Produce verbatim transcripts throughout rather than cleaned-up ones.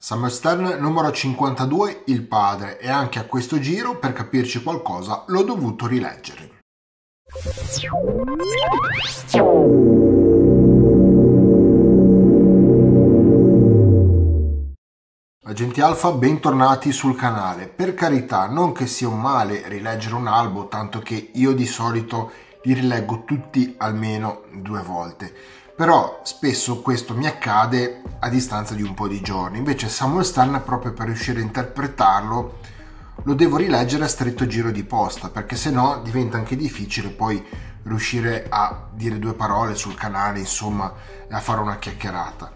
Samuel Stern numero cinquantadue, Il padre, e anche a questo giro, per capirci qualcosa, l'ho dovuto rileggere. Agenti Alfa, bentornati sul canale. Per carità, non che sia un male rileggere un albo, tanto che io di solito li rileggo tutti almeno due volte. Però spesso questo mi accade a distanza di un po' di giorni. Invece Samuel Stern, proprio per riuscire a interpretarlo, lo devo rileggere a stretto giro di posta, perché se no diventa anche difficile poi riuscire a dire due parole sul canale, insomma, e a fare una chiacchierata.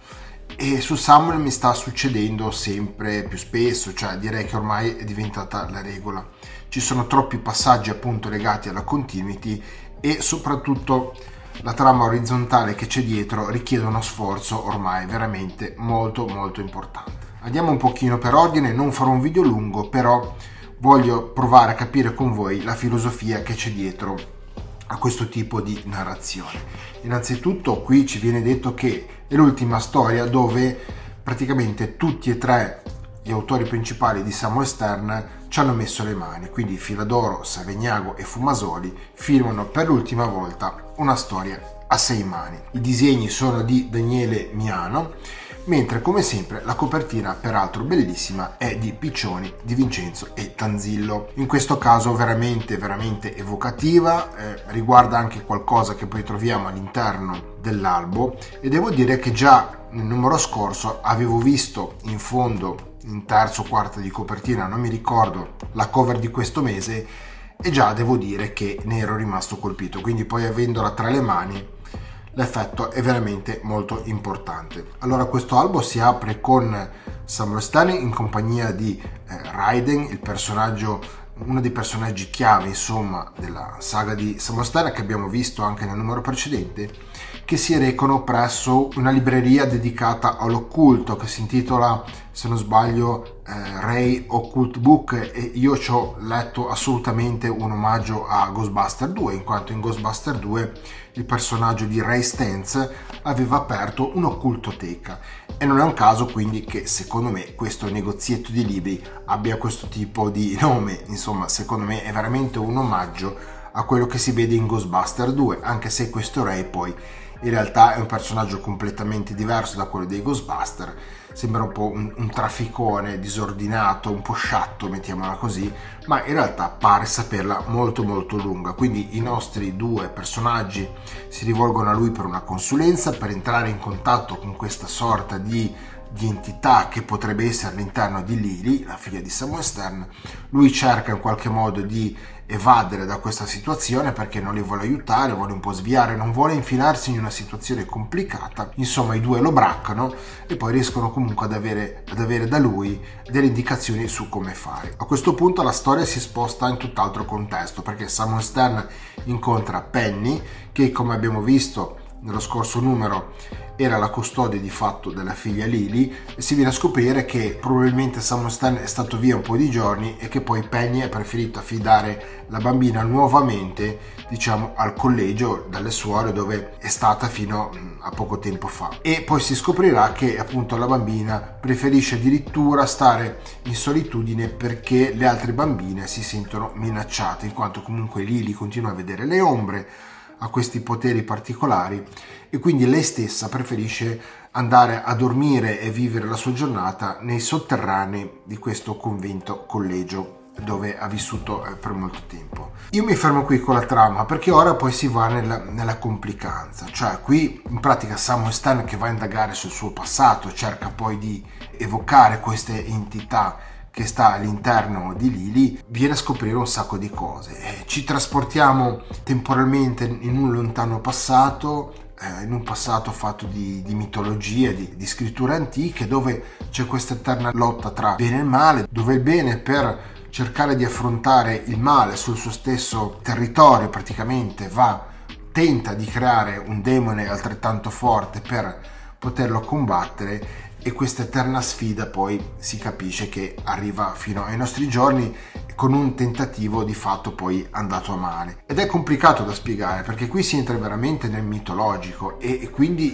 E su Samuel mi sta succedendo sempre più spesso, cioè direi che ormai è diventata la regola. Ci sono troppi passaggi appunto legati alla continuity e soprattutto la trama orizzontale che c'è dietro richiede uno sforzo ormai veramente molto molto importante. Andiamo un pochino per ordine, non farò un video lungo, però voglio provare a capire con voi la filosofia che c'è dietro a questo tipo di narrazione. Innanzitutto qui ci viene detto che è l'ultima storia dove praticamente tutti e tre gli autori principali di Samuel Stern ci hanno messo le mani, quindi Filadoro, Savegnago e Fumasoli firmano per l'ultima volta una storia a sei mani. I disegni sono di Daniele Miano, mentre come sempre la copertina, peraltro bellissima, è di Piccioni, Di Vincenzo e Tanzillo. In questo caso veramente veramente evocativa, eh, riguarda anche qualcosa che poi troviamo all'interno dell'albo, e devo dire che già nel numero scorso avevo visto in fondo, in terzo o quarta di copertina, non mi ricordo, la cover di questo mese, e già devo dire che ne ero rimasto colpito, quindi poi avendola tra le mani l'effetto è veramente molto importante. Allora, questo albo si apre con Samuel Stern in compagnia di eh, Raiden, il personaggio, uno dei personaggi chiave insomma della saga di Samuel Stern, che abbiamo visto anche nel numero precedente, che si recano presso una libreria dedicata all'occulto che si intitola, se non sbaglio, eh, Ray Occult Book, e io ci ho letto assolutamente un omaggio a Ghostbusters due, in quanto in Ghostbusters due il personaggio di Ray Stantz aveva aperto un'occultoteca, e non è un caso quindi che secondo me questo negozietto di libri abbia questo tipo di nome. Insomma, secondo me è veramente un omaggio a quello che si vede in Ghostbusters due, anche se questo Ray poi in realtà è un personaggio completamente diverso da quello dei Ghostbusters. Sembra un po' un, un trafficone disordinato, un po' sciatto, mettiamola così, ma in realtà pare saperla molto molto lunga. Quindi i nostri due personaggi si rivolgono a lui per una consulenza, per entrare in contatto con questa sorta di, di entità che potrebbe essere all'interno di Lily, la figlia di Samuel Stern. Lui cerca in qualche modo di evadere da questa situazione perché non li vuole aiutare, vuole un po' sviare, non vuole infilarsi in una situazione complicata. Insomma, i due lo braccano e poi riescono comunque ad avere, ad avere da lui delle indicazioni su come fare. A questo punto la storia si sposta in tutt'altro contesto, perché Samuel Stern incontra Penny, che come abbiamo visto nello scorso numero era la custode di fatto della figlia Lily, e si viene a scoprire che probabilmente Samuel Stern è stato via un po' di giorni e che poi Penny ha preferito affidare la bambina nuovamente, diciamo, al collegio dalle suore, dove è stata fino a poco tempo fa. E poi si scoprirà che appunto la bambina preferisce addirittura stare in solitudine perché le altre bambine si sentono minacciate, in quanto comunque Lily continua a vedere le ombre, a questi poteri particolari, e quindi lei stessa preferisce andare a dormire e vivere la sua giornata nei sotterranei di questo convento collegio dove ha vissuto per molto tempo. Io mi fermo qui con la trama, perché ora poi si va nella, nella complicanza. Cioè qui in pratica Samuel Stern, che va a indagare sul suo passato, cerca poi di evocare queste entità che sta all'interno di Lily, viene a scoprire un sacco di cose. Ci trasportiamo temporalmente in un lontano passato, eh, in un passato fatto di, di mitologia, di, di scritture antiche, dove c'è questa eterna lotta tra bene e male, dove il bene, per cercare di affrontare il male sul suo stesso territorio, praticamente va, tenta di creare un demone altrettanto forte per poterlo combattere, e questa eterna sfida poi si capisce che arriva fino ai nostri giorni, con un tentativo di fatto poi andato a male. Ed è complicato da spiegare, perché qui si entra veramente nel mitologico, e quindi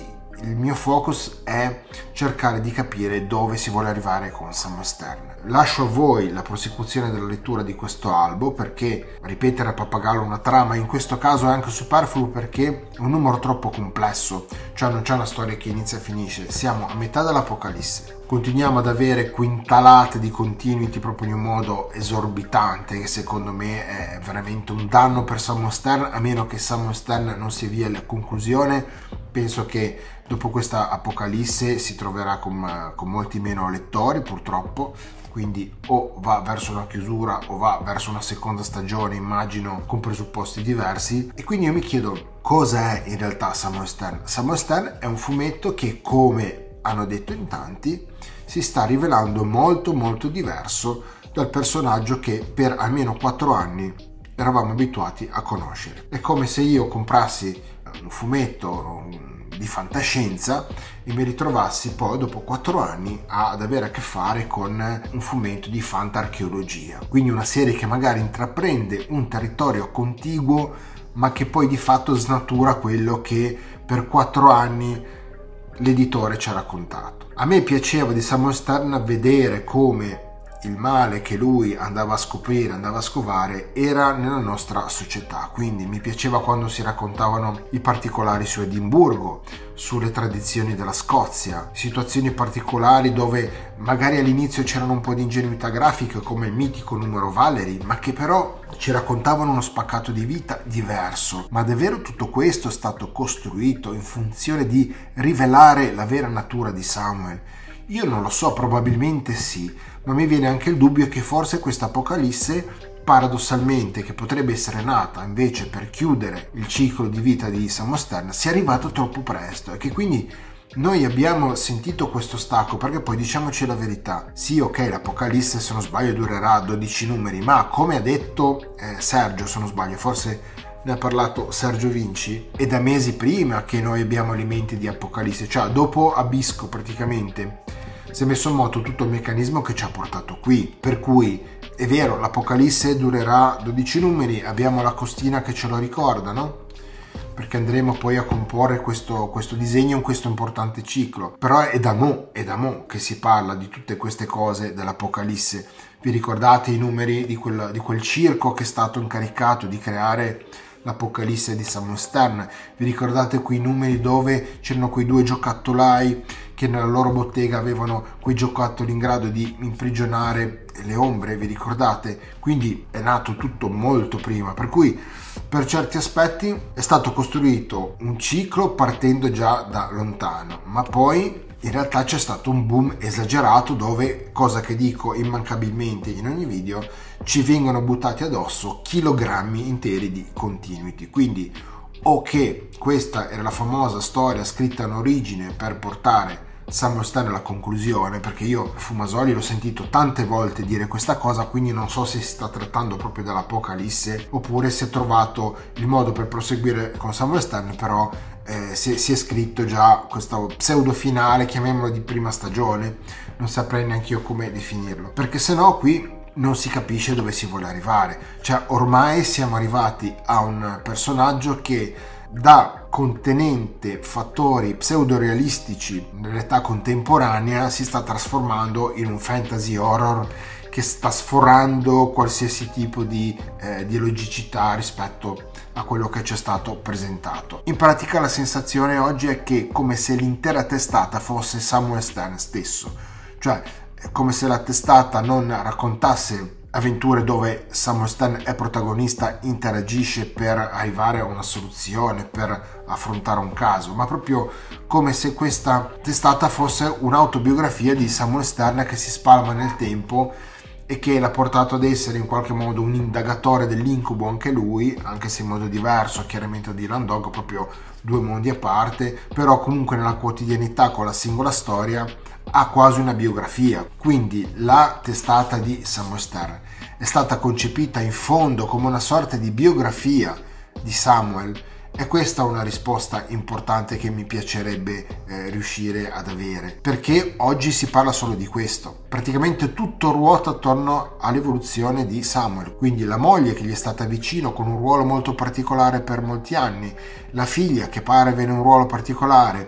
il mio focus è cercare di capire dove si vuole arrivare con Samuel Stern. Lascio a voi la prosecuzione della lettura di questo albo, perché ripetere a pappagallo una trama in questo caso è anche superfluo, perché è un numero troppo complesso, cioè non c'è una storia che inizia e finisce, siamo a metà dell'Apocalisse. Continuiamo ad avere quintalate di continuity proprio in un modo esorbitante, che secondo me è veramente un danno per Samuel Stern, a meno che Samuel Stern non si avvia alla conclusione. Penso che dopo questa Apocalisse si troverà con, con molti meno lettori, purtroppo, quindi o va verso una chiusura o va verso una seconda stagione, immagino, con presupposti diversi. E quindi io mi chiedo, cosa è in realtà Samuel Stern? Samuel Stern è un fumetto che, come hanno detto in tanti, si sta rivelando molto molto diverso dal personaggio che per almeno quattro anni eravamo abituati a conoscere. È come se io comprassi un fumetto di fantascienza e mi ritrovassi poi dopo quattro anni ad avere a che fare con un fumetto di fantarcheologia, quindi una serie che magari intraprende un territorio contiguo ma che poi di fatto snatura quello che per quattro anni l'editore ci ha raccontato. A me piaceva di Samuel Stern vedere come il male che lui andava a scoprire, andava a scovare, era nella nostra società. Quindi mi piaceva quando si raccontavano i particolari su Edimburgo, sulle tradizioni della Scozia, situazioni particolari dove magari all'inizio c'erano un po' di ingenuità grafica, come il mitico numero Valerie, ma che però ci raccontavano uno spaccato di vita diverso. Ma davvero tutto questo è stato costruito in funzione di rivelare la vera natura di Samuel? Io non lo so, probabilmente sì, ma mi viene anche il dubbio che forse questa Apocalisse, paradossalmente, che potrebbe essere nata invece per chiudere il ciclo di vita di Samuel Stern, sia arrivato troppo presto e che quindi noi abbiamo sentito questo stacco, perché poi diciamoci la verità, sì, ok, l'Apocalisse se non sbaglio durerà dodici numeri, ma come ha detto eh, Sergio, se non sbaglio, forse ne ha parlato Sergio Vinci, è da mesi prima che noi abbiamo elementi di Apocalisse, cioè dopo Abisko praticamente si è messo in moto tutto il meccanismo che ci ha portato qui, per cui è vero, l'Apocalisse durerà dodici numeri, abbiamo la costina che ce lo ricorda, no? Perché andremo poi a comporre questo, questo disegno in questo importante ciclo, però è da mo, è da mo che si parla di tutte queste cose dell'Apocalisse. Vi ricordate i numeri di quel, di quel circo che è stato incaricato di creare l'Apocalisse di Samuel Stern? Vi ricordate quei numeri dove c'erano quei due giocattolai che nella loro bottega avevano quei giocattoli in grado di imprigionare le ombre? Vi ricordate? Quindi è nato tutto molto prima, per cui per certi aspetti è stato costruito un ciclo partendo già da lontano, ma poi in realtà c'è stato un boom esagerato dove, cosa che dico immancabilmente in ogni video, ci vengono buttati addosso chilogrammi interi di continuity. Quindi o che questa era la famosa storia scritta in origine per portare Samuel Stern alla conclusione, perché io Fumasoli l'ho sentito tante volte dire questa cosa, quindi non so se si sta trattando proprio dell'Apocalisse oppure si è trovato il modo per proseguire con Samuel Stern, però eh, si, è, si è scritto già questo pseudo finale, chiamiamolo di prima stagione, non saprei neanche io come definirlo, perché se no qui non si capisce dove si vuole arrivare. Cioè ormai siamo arrivati a un personaggio che da contenente fattori pseudo-realistici nell'età contemporanea si sta trasformando in un fantasy horror che sta sforando qualsiasi tipo di, eh, di logicità rispetto a quello che ci è stato presentato. In pratica la sensazione oggi è che come se l'intera testata fosse Samuel Stern stesso, cioè come se la testata non raccontasse avventure dove Samuel Stern è protagonista, interagisce per arrivare a una soluzione, per affrontare un caso, ma proprio come se questa testata fosse un'autobiografia di Samuel Stern che si spalma nel tempo e che l'ha portato ad essere in qualche modo un indagatore dell'incubo anche lui, anche se in modo diverso chiaramente di Dylan Dog, proprio due mondi a parte, però comunque nella quotidianità con la singola storia ha quasi una biografia. Quindi la testata di Samuel Stern è stata concepita in fondo come una sorta di biografia di Samuel, e questa è una risposta importante che mi piacerebbe eh, riuscire ad avere, perché oggi si parla solo di questo, praticamente tutto ruota attorno all'evoluzione di Samuel, quindi la moglie che gli è stata vicino con un ruolo molto particolare per molti anni, la figlia che pare avere un ruolo particolare,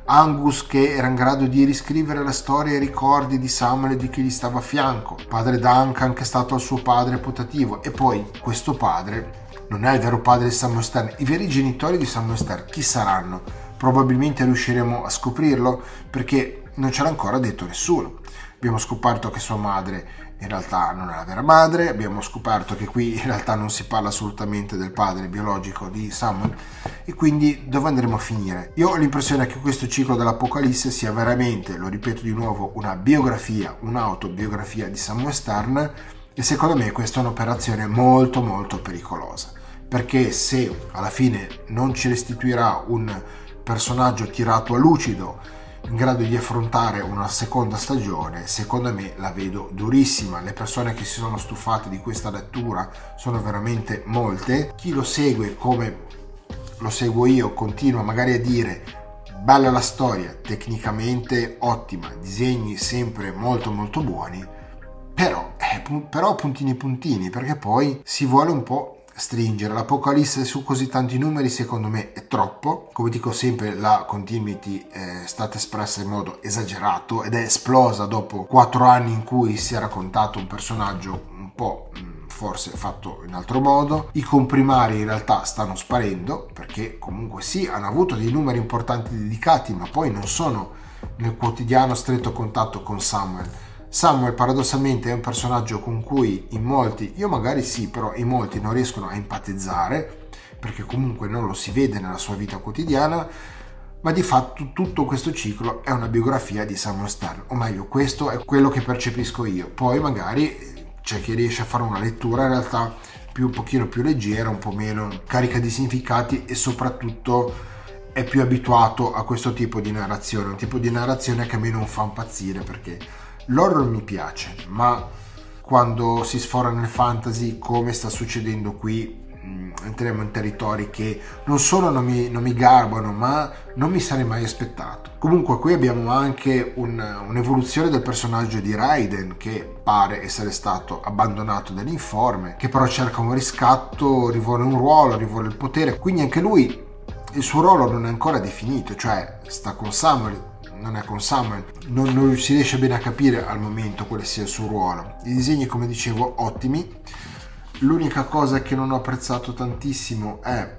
Angus che era in grado di riscrivere la storia e i ricordi di Samuel e di chi gli stava a fianco, padre Duncan che è stato il suo padre putativo, e poi questo padre non è il vero padre di Samuel Stern. I veri genitori di Samuel Stern chi saranno? Probabilmente riusciremo a scoprirlo perché non ce l'ha ancora detto nessuno. Abbiamo scoperto che sua madre in realtà non è la vera madre, abbiamo scoperto che qui in realtà non si parla assolutamente del padre biologico di Samuel, e quindi dove andremo a finire? Io ho l'impressione che questo ciclo dell'Apocalisse sia veramente, lo ripeto di nuovo, una biografia, un'autobiografia di Samuel Stern, e secondo me questa è un'operazione molto molto pericolosa, perché se alla fine non ci restituirà un personaggio tirato a lucido in grado di affrontare una seconda stagione, secondo me la vedo durissima. Le persone che si sono stufate di questa lettura sono veramente molte. Chi lo segue come lo seguo io continua magari a dire bella la storia, tecnicamente ottima, disegni sempre molto molto buoni, però, eh, però puntini puntini, perché poi si vuole un po' stringere. L'Apocalisse su così tanti numeri secondo me è troppo. Come dico sempre, la continuity è stata espressa in modo esagerato ed è esplosa dopo quattro anni in cui si è raccontato un personaggio un po' forse fatto in altro modo. I comprimari in realtà stanno sparendo, perché comunque sì, hanno avuto dei numeri importanti dedicati, ma poi non sono nel quotidiano stretto contatto con Samuel. Samuel paradossalmente è un personaggio con cui in molti, io magari sì, però in molti non riescono a empatizzare, perché comunque non lo si vede nella sua vita quotidiana, ma di fatto tutto questo ciclo è una biografia di Samuel Stern, o meglio, questo è quello che percepisco io. Poi magari c'è chi riesce a fare una lettura in realtà più un pochino più leggera, un po' meno carica di significati, e soprattutto è più abituato a questo tipo di narrazione, un tipo di narrazione che a me non fa impazzire, perché l'horror mi piace, ma quando si sfora nel fantasy, come sta succedendo qui, mh, entriamo in territori che non solo non mi, non mi garbano, ma non mi sarei mai aspettato. Comunque qui abbiamo anche un, un'evoluzione del personaggio di Raiden, che pare essere stato abbandonato dall'informe, che però cerca un riscatto, rivuole un ruolo, rivuole il potere, quindi anche lui, il suo ruolo non è ancora definito, cioè sta con Samuel, non è con Samuel, non, non si riesce bene a capire al momento quale sia il suo ruolo. I disegni, come dicevo, ottimi. L'unica cosa che non ho apprezzato tantissimo è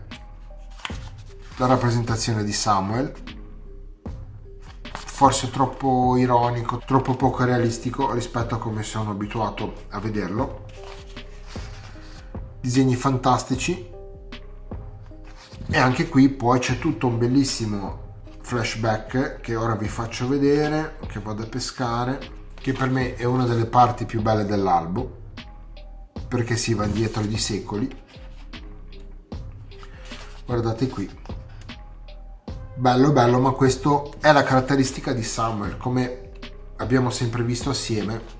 la rappresentazione di Samuel, forse troppo ironico, troppo poco realistico rispetto a come sono abituato a vederlo. Disegni fantastici, e anche qui poi c'è tutto un bellissimo flashback che ora vi faccio vedere, che vado a pescare, che per me è una delle parti più belle dell'albo, perché si va indietro di secoli. Guardate qui, bello bello, ma questo è la caratteristica di Samuel, come abbiamo sempre visto assieme.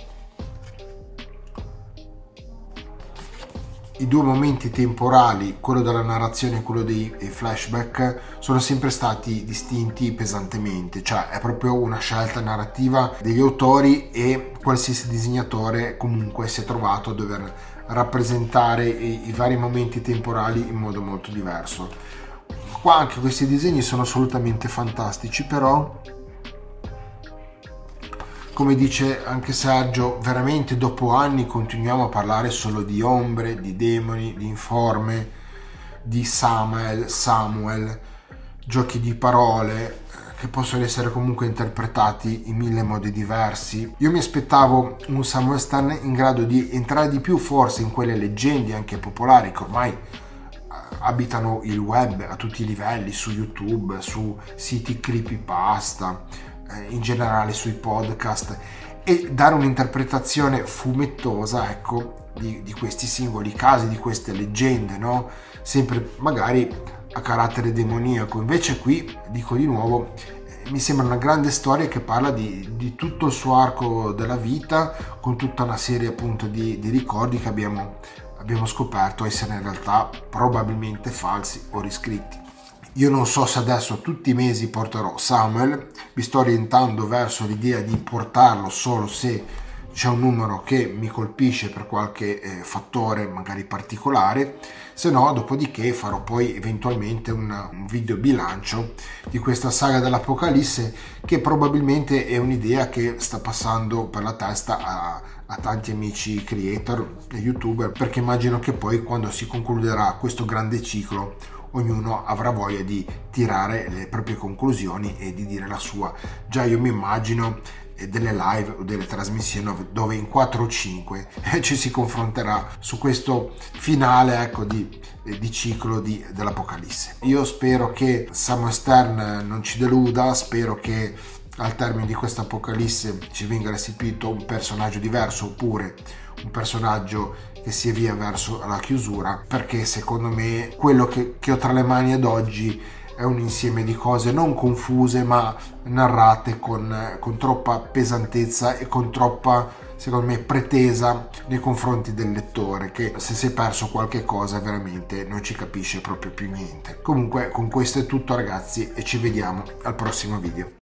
I due momenti temporali, quello della narrazione e quello dei flashback, sono sempre stati distinti pesantemente, cioè è proprio una scelta narrativa degli autori, e qualsiasi disegnatore comunque si è trovato a dover rappresentare i, i vari momenti temporali in modo molto diverso. Qua anche questi disegni sono assolutamente fantastici, però come dice anche Sergio, veramente dopo anni continuiamo a parlare solo di ombre, di demoni, di informe, di Samuel, Samuel, giochi di parole che possono essere comunque interpretati in mille modi diversi. Io mi aspettavo un Samuel Stern in grado di entrare di più forse in quelle leggende anche popolari che ormai abitano il web a tutti i livelli, su YouTube, su siti creepypasta, in generale sui podcast, e dare un'interpretazione fumettosa, ecco, di, di questi singoli casi, di queste leggende, no? Sempre magari a carattere demoniaco. Invece qui, dico di nuovo, mi sembra una grande storia che parla di, di tutto il suo arco della vita, con tutta una serie appunto di, di ricordi che abbiamo, abbiamo scoperto essere in realtà probabilmente falsi o riscritti. Io non so se adesso tutti i mesi porterò Samuel, mi sto orientando verso l'idea di portarlo solo se c'è un numero che mi colpisce per qualche eh, fattore magari particolare, se no dopodiché farò poi eventualmente una, un video bilancio di questa saga dell'Apocalisse, che probabilmente è un'idea che sta passando per la testa a, a tanti amici creator e youtuber, perché immagino che poi quando si concluderà questo grande ciclo ognuno avrà voglia di tirare le proprie conclusioni e di dire la sua. Già io mi immagino delle live o delle trasmissioni dove in quattro o cinque ci si confronterà su questo finale, ecco, di, di ciclo di, dell'Apocalisse. Io spero che Sam Stern non ci deluda, spero che al termine di questa Apocalisse ci venga restituito un personaggio diverso, oppure un personaggio che si avvia verso la chiusura, perché secondo me quello che, che ho tra le mani ad oggi è un insieme di cose non confuse ma narrate con, con troppa pesantezza e con troppa, secondo me, pretesa nei confronti del lettore, che se si è perso qualche cosa veramente non ci capisce proprio più niente. Comunque con questo è tutto, ragazzi, e ci vediamo al prossimo video.